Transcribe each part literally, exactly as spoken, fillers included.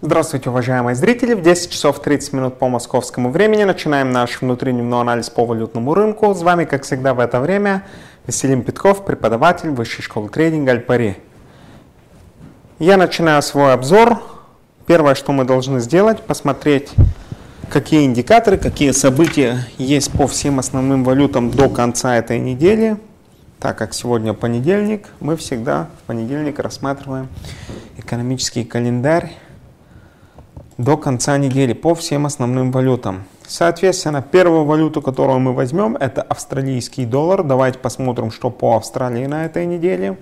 Здравствуйте, уважаемые зрители! В десять часов тридцать минут по московскому времени начинаем наш внутридневной анализ по валютному рынку. С вами, как всегда, в это время Василий Петков, преподаватель Высшей школы трейдинга Аль-Пари. Я начинаю свой обзор. Первое, что мы должны сделать, посмотреть, какие индикаторы, какие события есть по всем основным валютам до конца этой недели. Так как сегодня понедельник, мы всегда в понедельник рассматриваем экономический календарь до конца недели по всем основным валютам. Соответственно, первую валюту, которую мы возьмем, это австралийский доллар. Давайте посмотрим, что по Австралии на этой неделе.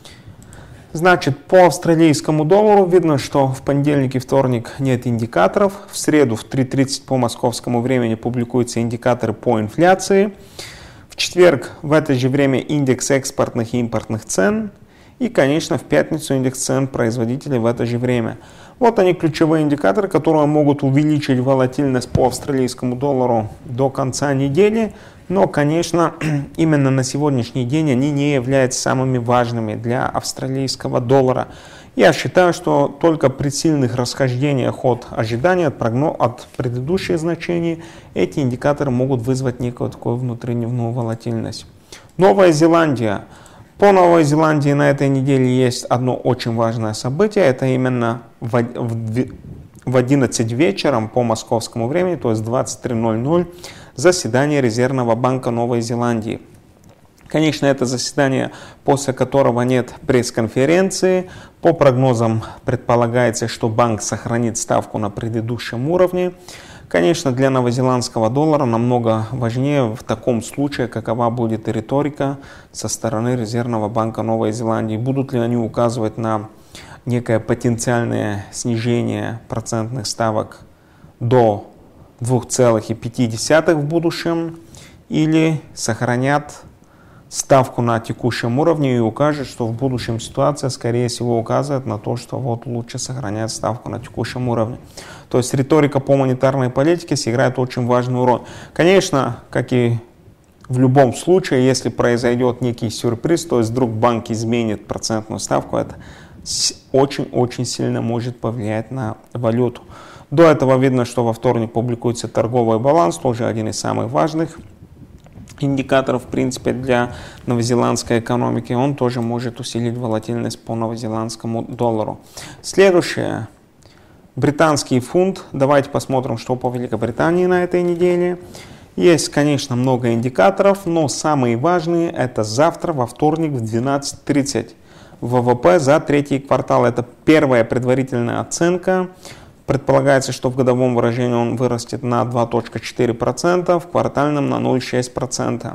Значит, по австралийскому доллару видно, что в понедельник и вторник нет индикаторов. В среду в три тридцать по московскому времени публикуются индикаторы по инфляции. В четверг в это же время индекс экспортных и импортных цен. И, конечно, в пятницу индекс цен производителей в это же время. Вот они, ключевые индикаторы, которые могут увеличить волатильность по австралийскому доллару до конца недели. Но, конечно, именно на сегодняшний день они не являются самыми важными для австралийского доллара. Я считаю, что только при сильных расхождениях от ожидания, от, прогноз, от предыдущих значений, эти индикаторы могут вызвать некую такую внутридневную волатильность. Новая Зеландия. По Новой Зеландии на этой неделе есть одно очень важное событие. Это именно в одиннадцать вечером по московскому времени, то есть двадцать три ноль ноль, заседание Резервного банка Новой Зеландии. Конечно, это заседание, после которого нет пресс-конференции. По прогнозам предполагается, что банк сохранит ставку на предыдущем уровне. Конечно, для новозеландского доллара намного важнее в таком случае, какова будет риторика со стороны Резервного банка Новой Зеландии. Будут ли они указывать на некое потенциальное снижение процентных ставок до двух целых пяти десятых в будущем, или сохранят ставку на текущем уровне и укажет, что в будущем ситуация, скорее всего, указывает на то, что вот лучше сохранять ставку на текущем уровне. То есть риторика по монетарной политике сыграет очень важную роль. Конечно, как и в любом случае, если произойдет некий сюрприз, то есть вдруг банк изменит процентную ставку, это очень-очень сильно может повлиять на валюту. До этого видно, что во вторник публикуется торговый баланс, тоже один из самых важных индикаторов, в принципе, для новозеландской экономики. Он тоже может усилить волатильность по новозеландскому доллару. Следующее. Британский фунт. Давайте посмотрим, что по Великобритании на этой неделе. Есть, конечно, много индикаторов, но самые важные это завтра, во вторник, в двенадцать тридцать. ВВП за третий квартал. Это первая предварительная оценка. Предполагается, что в годовом выражении он вырастет на два целых четыре десятых процента, в квартальном на ноль целых шесть десятых процента.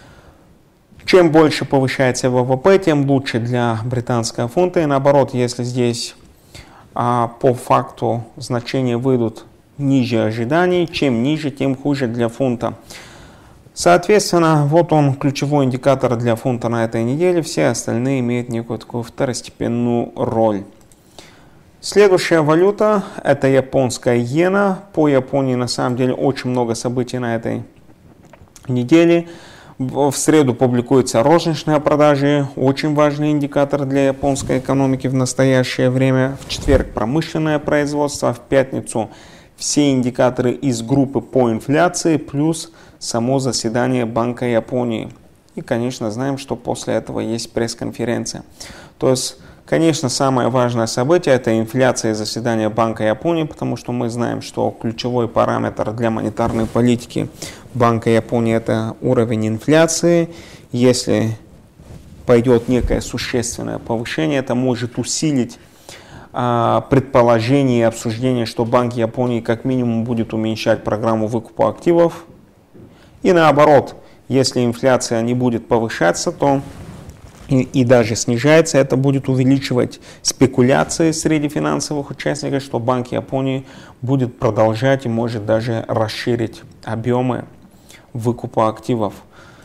Чем больше повышается ВВП, тем лучше для британского фунта. И наоборот, если здесь а, по факту значения выйдут ниже ожиданий, чем ниже, тем хуже для фунта. Соответственно, вот он, ключевой индикатор для фунта на этой неделе. Все остальные имеют некую такую второстепенную роль. Следующая валюта – это японская иена. По Японии на самом деле очень много событий на этой неделе. В среду публикуются розничные продажи, очень важный индикатор для японской экономики в настоящее время. В четверг промышленное производство, в пятницу все индикаторы из группы по инфляции, плюс само заседание Банка Японии. И, конечно, знаем, что после этого есть пресс-конференция. То есть, конечно, самое важное событие – это инфляция и заседание Банка Японии, потому что мы знаем, что ключевой параметр для монетарной политики Банка Японии – это уровень инфляции. Если пойдет некое существенное повышение, это может усилить а, предположение и обсуждение, что Банк Японии как минимум будет уменьшать программу выкупа активов. И наоборот, если инфляция не будет повышаться, то И, и даже снижается, это будет увеличивать спекуляции среди финансовых участников, что Банк Японии будет продолжать и может даже расширить объемы выкупа активов.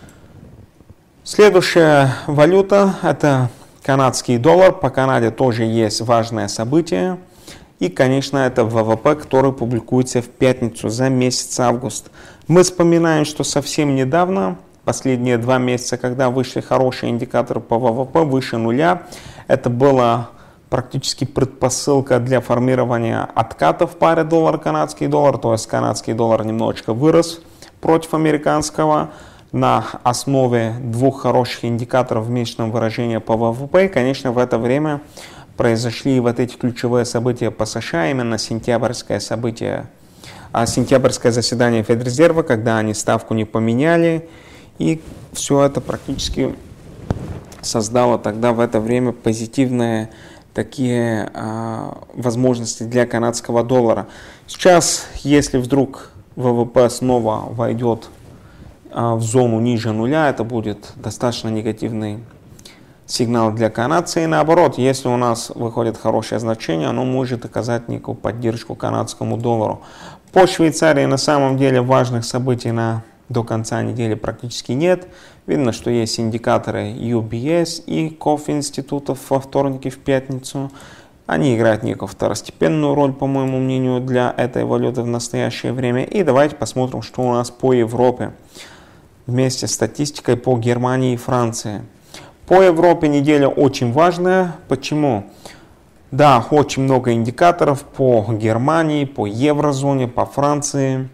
Следующая валюта – это канадский доллар. По Канаде тоже есть важное событие. И, конечно, это ВВП, который публикуется в пятницу за месяц август. Мы вспоминаем, что совсем недавно, последние два месяца, когда вышли хорошие индикаторы по ВВП выше нуля, это было практически предпосылка для формирования отката в паре доллар-канадский доллар, то есть канадский доллар немножечко вырос против американского на основе двух хороших индикаторов в месячном выражении по вэ вэ пэ. И, конечно, в это время произошли вот эти ключевые события по США, именно сентябрьское событие, а сентябрьское заседание Федрезерва, когда они ставку не поменяли, и все это практически создало тогда в это время позитивные такие а, возможности для канадского доллара. Сейчас, если вдруг вэ вэ пэ снова войдет а, в зону ниже нуля, это будет достаточно негативный сигнал для канадца. И наоборот, если у нас выходит хорошее значение, оно может оказать некую поддержку канадскому доллару. По Швейцарии на самом деле важных событий на, до конца недели практически нет. Видно, что есть индикаторы ю би эс и коф институтов во вторник и в пятницу. Они играют некую второстепенную роль, по моему мнению, для этой валюты в настоящее время. И давайте посмотрим, что у нас по Европе вместе с статистикой по Германии и Франции. По Европе неделя очень важная. Почему? Да, очень много индикаторов по Германии, по еврозоне, по Франции.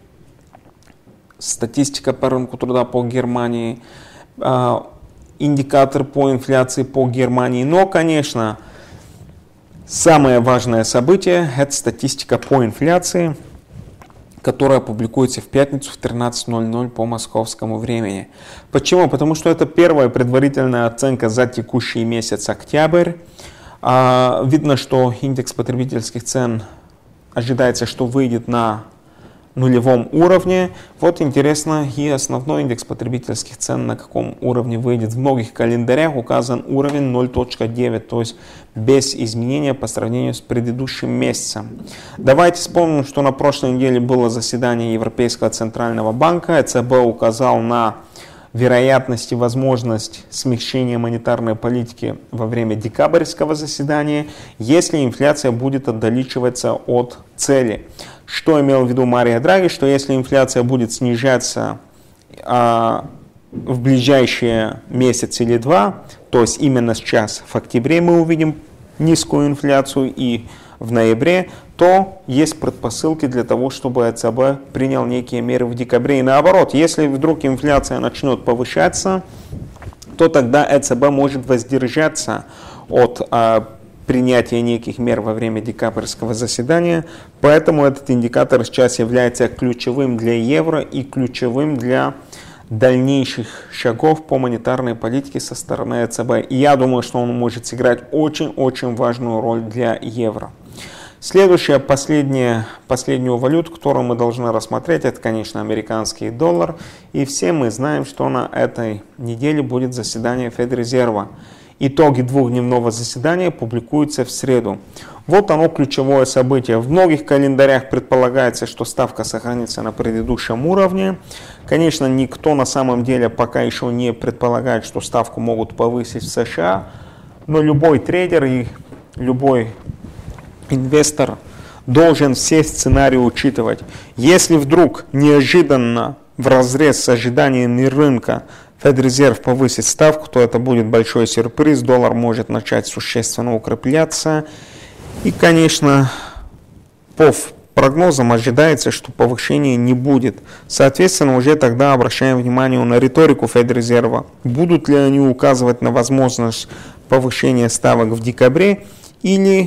Статистика по рынку труда по Германии. Индикатор по инфляции по Германии. Но, конечно, самое важное событие – это статистика по инфляции, которая публикуется в пятницу в тринадцать ноль ноль по московскому времени. Почему? Потому что это первая предварительная оценка за текущий месяц октябрь. А, видно, что индекс потребительских цен ожидается, что выйдет на нулевом уровне. Вот интересно, и основной индекс потребительских цен на каком уровне выйдет. В многих календарях указан уровень ноль целых девять, то есть без изменения по сравнению с предыдущим месяцем. Давайте вспомним, что на прошлой неделе было заседание Европейского центрального банка. э цэ бэ указал на вероятность и возможность смягчения монетарной политики во время декабрьского заседания, если инфляция будет отдалечиваться от цели. Что имел в виду Марио Драги? Что если инфляция будет снижаться а, в ближайшие месяц или два, то есть именно сейчас, в октябре мы увидим низкую инфляцию и в ноябре, то есть предпосылки для того, чтобы э цэ бэ принял некие меры в декабре. И наоборот, если вдруг инфляция начнет повышаться, то тогда э цэ бэ может воздержаться от а, принятия неких мер во время декабрьского заседания. Поэтому этот индикатор сейчас является ключевым для евро и ключевым для дальнейших шагов по монетарной политике со стороны э цэ бэ. И я думаю, что он может сыграть очень-очень важную роль для евро. Следующая, последняя, последнюю валюту, которую мы должны рассмотреть, это, конечно, американский доллар. И все мы знаем, что на этой неделе будет заседание Федрезерва. Итоги двухдневного заседания публикуются в среду. Вот оно ключевое событие. В многих календарях предполагается, что ставка сохранится на предыдущем уровне. Конечно, никто на самом деле пока еще не предполагает, что ставку могут повысить в США. Но любой трейдер и любой инвестор должен все сценарии учитывать. Если вдруг неожиданно вразрез с ожиданиями рынка Федрезерв повысит ставку, то это будет большой сюрприз. Доллар может начать существенно укрепляться. И, конечно, по прогнозам ожидается, что повышения не будет. Соответственно, уже тогда обращаем внимание на риторику Федрезерва. Будут ли они указывать на возможность повышения ставок в декабре или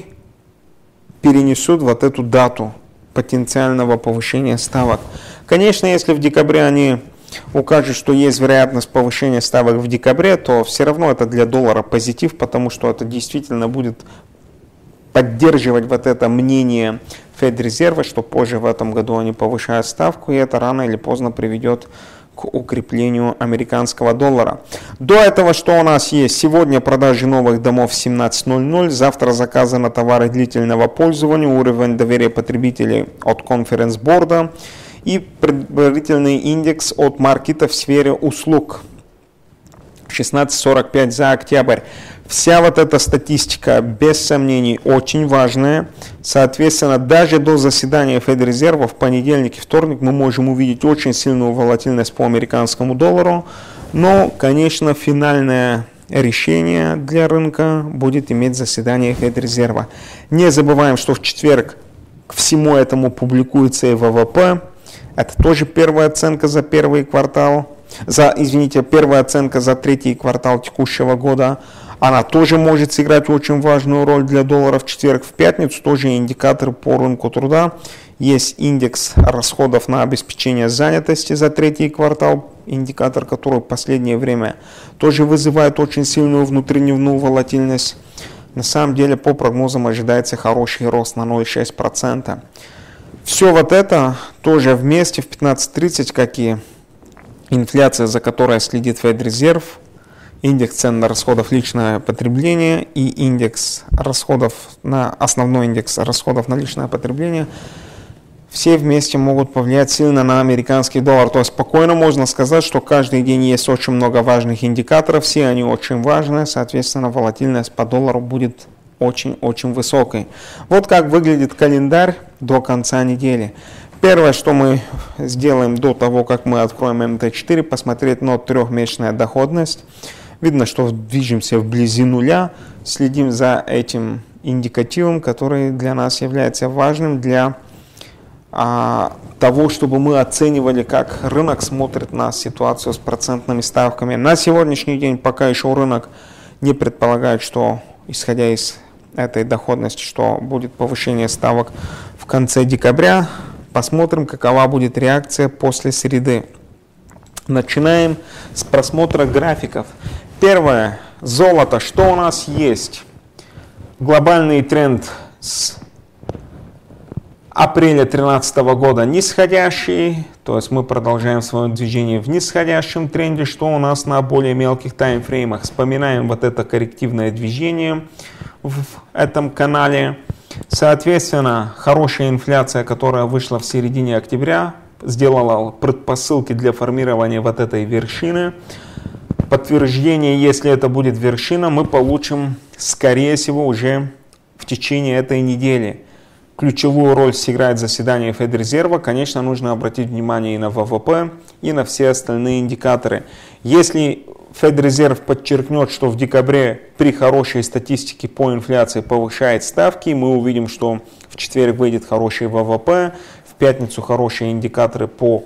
перенесут вот эту дату потенциального повышения ставок. Конечно, если в декабре они укажут, что есть вероятность повышения ставок в декабре, то все равно это для доллара позитив, потому что это действительно будет поддерживать вот это мнение Федрезерва, что позже в этом году они повышают ставку, и это рано или поздно приведет к укреплению американского доллара. До этого что у нас есть? Сегодня продажи новых домов в семнадцать ноль ноль, завтра заказы на товары длительного пользования, уровень доверия потребителей от конференц-борда и предварительный индекс от маркета в сфере услуг шестнадцать сорок пять за октябрь. Вся вот эта статистика, без сомнений, очень важная. Соответственно, даже до заседания Федрезерва в понедельник и вторник мы можем увидеть очень сильную волатильность по американскому доллару. Но, конечно, финальная решение для рынка будет иметь заседание Федрезерва. Не забываем, что в четверг к всему этому публикуется и ВВП. Это тоже первая оценка за первый квартал. За, извините, первая оценка за третий квартал текущего года. Она тоже может сыграть очень важную роль для доллара в четверг. В пятницу тоже индикаторы по рынку труда. Есть индекс расходов на обеспечение занятости за третий квартал. Индикатор, который в последнее время тоже вызывает очень сильную внутридневную волатильность. На самом деле, по прогнозам ожидается хороший рост на ноль целых шесть десятых процента. Все вот это тоже вместе в пятнадцать тридцать, как и инфляция, за которой следит Федрезерв, индекс цен на расходов личное потребление и индекс расходов на основной индекс расходов на личное потребление, все вместе могут повлиять сильно на американский доллар. То есть спокойно можно сказать, что каждый день есть очень много важных индикаторов, все они очень важны, соответственно, волатильность по доллару будет очень-очень высокой. Вот как выглядит календарь до конца недели. Первое, что мы сделаем до того, как мы откроем эм тэ четыре, посмотреть на трехмесячная доходность. Видно, что движемся вблизи нуля, следим за этим индикативом, который для нас является важным для а, того, чтобы мы оценивали, как рынок смотрит на ситуацию с процентными ставками. На сегодняшний день пока еще рынок не предполагает, что, исходя из этой доходности, что будет повышение ставок в конце декабря. Посмотрим, какова будет реакция после среды. Начинаем с просмотра графиков. Первое. Золото. Что у нас есть? Глобальный тренд с апреля две тысячи тринадцатого года нисходящий. То есть мы продолжаем свое движение в нисходящем тренде. Что у нас на более мелких таймфреймах? Вспоминаем вот это коррективное движение в этом канале. Соответственно, хорошая инфляция, которая вышла в середине октября, сделала предпосылки для формирования вот этой вершины. Подтверждение, если это будет вершина, мы получим, скорее всего, уже в течение этой недели. Ключевую роль сыграет заседание Федрезерва. Конечно, нужно обратить внимание и на ВВП, и на все остальные индикаторы. Если Федрезерв подчеркнет, что в декабре при хорошей статистике по инфляции повышает ставки, мы увидим, что в четверг выйдет хороший ВВП, в пятницу хорошие индикаторы по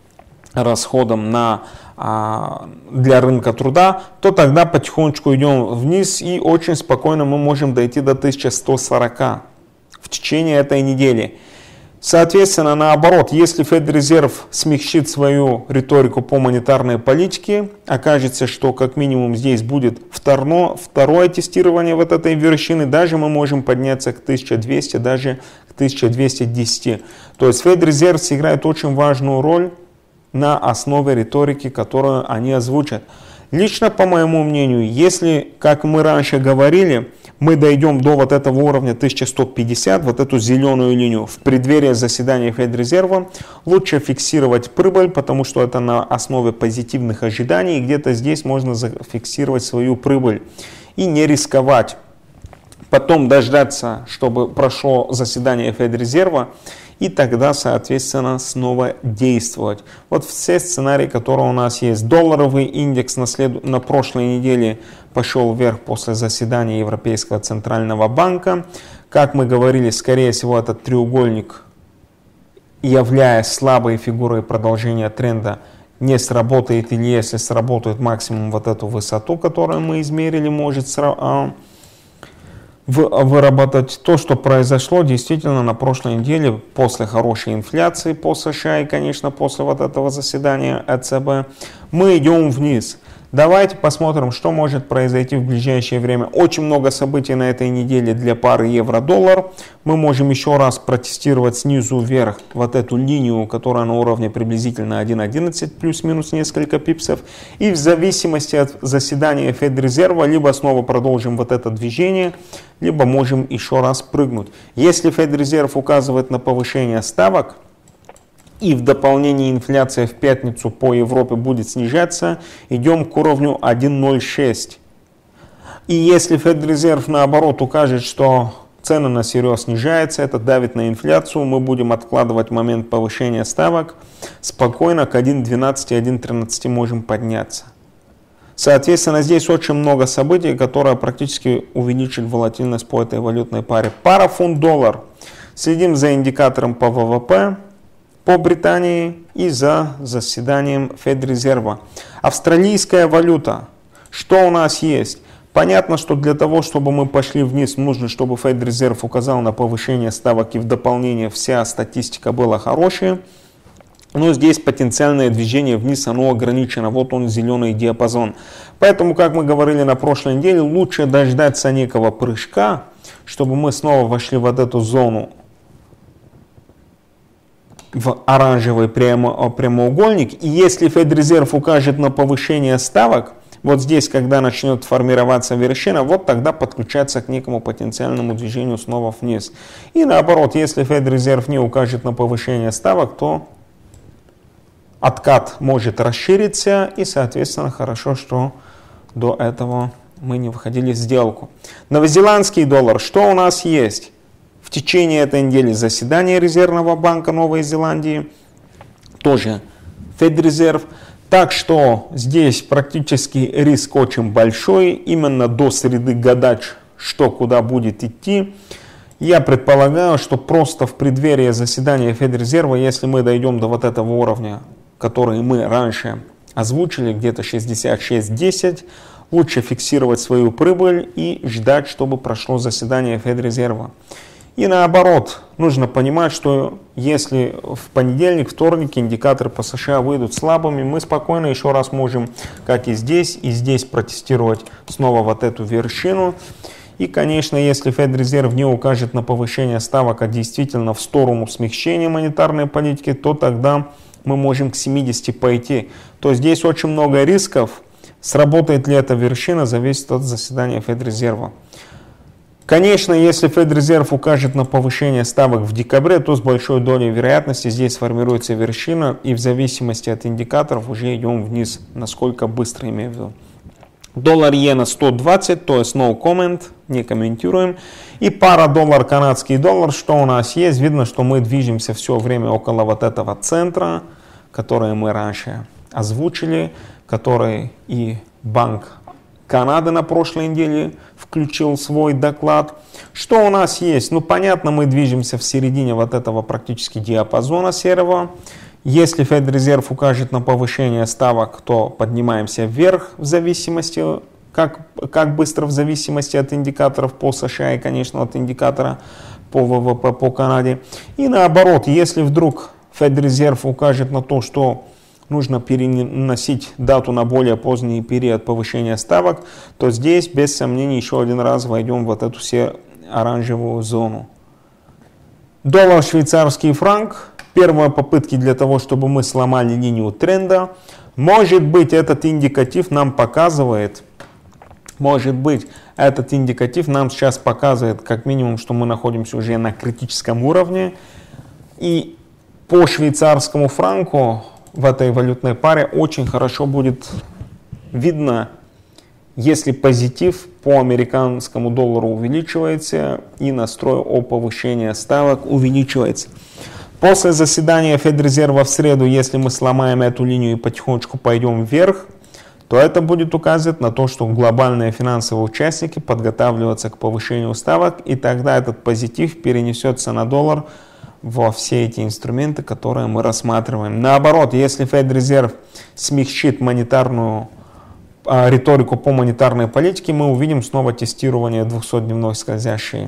расходам на, а, для рынка труда, то тогда потихонечку идем вниз и очень спокойно мы можем дойти до тысячи ста сорока в течение этой недели. Соответственно, наоборот, если Федрезерв смягчит свою риторику по монетарной политике, окажется, что как минимум здесь будет второе, второе тестирование вот этой вершины, даже мы можем подняться к тысяче двухстам, даже к тысяче двухстам десяти. То есть Федрезерв сыграет очень важную роль на основе риторики, которую они озвучат. Лично, по моему мнению, если, как мы раньше говорили, мы дойдем до вот этого уровня тысяча сто пятьдесят, вот эту зеленую линию, в преддверии заседания Федрезерва, лучше фиксировать прибыль, потому что это на основе позитивных ожиданий, и где-то здесь можно зафиксировать свою прибыль и не рисковать. Потом дождаться, чтобы прошло заседание Федрезерва, и тогда, соответственно, снова действовать. Вот все сценарии, которые у нас есть. Долларовый индекс на, след... на прошлой неделе пошел вверх после заседания Европейского центрального банка. Как мы говорили, скорее всего, этот треугольник, являясь слабой фигурой продолжения тренда, не сработает, или если сработает, максимум вот эту высоту, которую мы измерили, может сработать. Выработать то, что произошло действительно на прошлой неделе после хорошей инфляции по США и, конечно, после вот этого заседания э цэ бэ, мы идем вниз. Давайте посмотрим, что может произойти в ближайшее время. Очень много событий на этой неделе для пары евро-доллар. Мы можем еще раз протестировать снизу вверх вот эту линию, которая на уровне приблизительно один целых одиннадцать плюс-минус несколько пипсов. И в зависимости от заседания Федрезерва, либо снова продолжим вот это движение, либо можем еще раз прыгнуть. Если Федрезерв указывает на повышение ставок, и в дополнение инфляция в пятницу по Европе будет снижаться, идем к уровню один целых ноль шесть. И если Федрезерв наоборот укажет, что цены на сырье снижаются, это давит на инфляцию, мы будем откладывать момент повышения ставок, спокойно к один целых двенадцать - один целых тринадцать можем подняться. Соответственно, здесь очень много событий, которые практически увеличат волатильность по этой валютной паре. Пара фунт-доллар. Следим за индикатором по вэ вэ пэ по Британии и за заседанием Федрезерва. Австралийская валюта. Что у нас есть? Понятно, что для того, чтобы мы пошли вниз, нужно, чтобы Федрезерв указал на повышение ставок и в дополнение вся статистика была хорошая. Но здесь потенциальное движение вниз, оно ограничено. Вот он, зеленый диапазон. Поэтому, как мы говорили на прошлой неделе, лучше дождаться некого прыжка, чтобы мы снова вошли в вот эту зону, в оранжевый прямо, прямоугольник. И если Федрезерв укажет на повышение ставок, вот здесь, когда начнет формироваться вершина, вот тогда подключаться к некому потенциальному движению снова вниз. И наоборот, если Федрезерв не укажет на повышение ставок, то откат может расшириться, и, соответственно, хорошо, что до этого мы не выходили в сделку. Новозеландский доллар. Что у нас есть? В течение этой недели заседание Резервного банка Новой Зеландии, тоже Федрезерв. Так что здесь практически риск очень большой. Именно до среды гадать, что куда будет идти. Я предполагаю, что просто в преддверии заседания Федрезерва, если мы дойдем до вот этого уровня, который мы раньше озвучили, где-то шестьдесят шесть десять, лучше фиксировать свою прибыль и ждать, чтобы прошло заседание Федрезерва. И наоборот, нужно понимать, что если в понедельник, вторник индикаторы по США выйдут слабыми, мы спокойно еще раз можем, как и здесь, и здесь протестировать снова вот эту вершину. И, конечно, если Федрезерв не укажет на повышение ставок, а действительно в сторону смягчения монетарной политики, то тогда мы можем к семидесяти пойти. То здесь очень много рисков. Сработает ли эта вершина, зависит от заседания Федрезерва. Конечно, если Федрезерв укажет на повышение ставок в декабре, то с большой долей вероятности здесь сформируется вершина, и в зависимости от индикаторов уже идем вниз, насколько быстро, имею в виду. Доллар-иена сто двадцать, то есть no comment, не комментируем. И пара доллар-канадский доллар, что у нас есть? Видно, что мы движемся все время около вот этого центра, который мы раньше озвучили, который и Банк Канады на прошлой неделе включил свой доклад. Что у нас есть? Ну, понятно, мы движемся в середине вот этого практически диапазона серого. Если Федрезерв укажет на повышение ставок, то поднимаемся вверх в зависимости, как, как быстро в зависимости от индикаторов по США и, конечно, от индикатора по вэ вэ пэ по Канаде. И наоборот, если вдруг Федрезерв укажет на то, что нужно переносить дату на более поздний период повышения ставок, то здесь, без сомнений, еще один раз войдем в вот эту все оранжевую зону. Доллар, швейцарский франк. Первые попытки для того, чтобы мы сломали линию тренда. Может быть, этот индикатив нам показывает, может быть, этот индикатив нам сейчас показывает, как минимум, что мы находимся уже на критическом уровне. И по швейцарскому франку в этой валютной паре очень хорошо будет видно, если позитив по американскому доллару увеличивается и настрой о повышении ставок увеличивается. После заседания Федрезерва в среду, если мы сломаем эту линию и потихонечку пойдем вверх, то это будет указывать на то, что глобальные финансовые участники подготавливаются к повышению ставок, и тогда этот позитив перенесется на доллар во все эти инструменты, которые мы рассматриваем. Наоборот, если Федрезерв смягчит монетарную а, риторику по монетарной политике, мы увидим снова тестирование двухсотдневной скользящей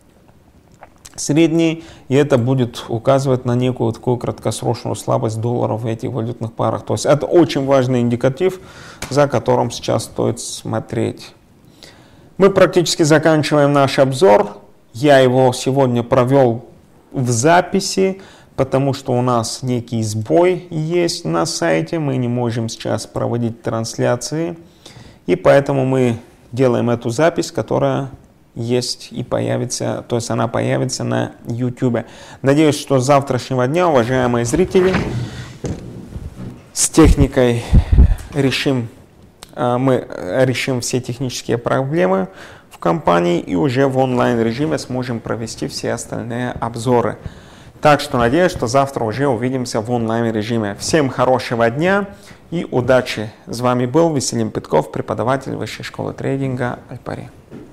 средней, и это будет указывать на некую такую краткосрочную слабость доллара в этих валютных парах. То есть это очень важный индикатив, за которым сейчас стоит смотреть. Мы практически заканчиваем наш обзор. Я его сегодня провел в записи, потому что у нас некий сбой есть на сайте, мы не можем сейчас проводить трансляции, и поэтому мы делаем эту запись, которая есть и появится, то есть она появится на YouTube. Надеюсь, что с завтрашнего дня, уважаемые зрители, с техникой решим, мы решим все технические проблемы в компании и уже в онлайн режиме сможем провести все остальные обзоры. Так что надеюсь, что завтра уже увидимся в онлайн-режиме. Всем хорошего дня и удачи. С вами был Веселим Петков, преподаватель Высшей школы трейдинга Аль-Пари.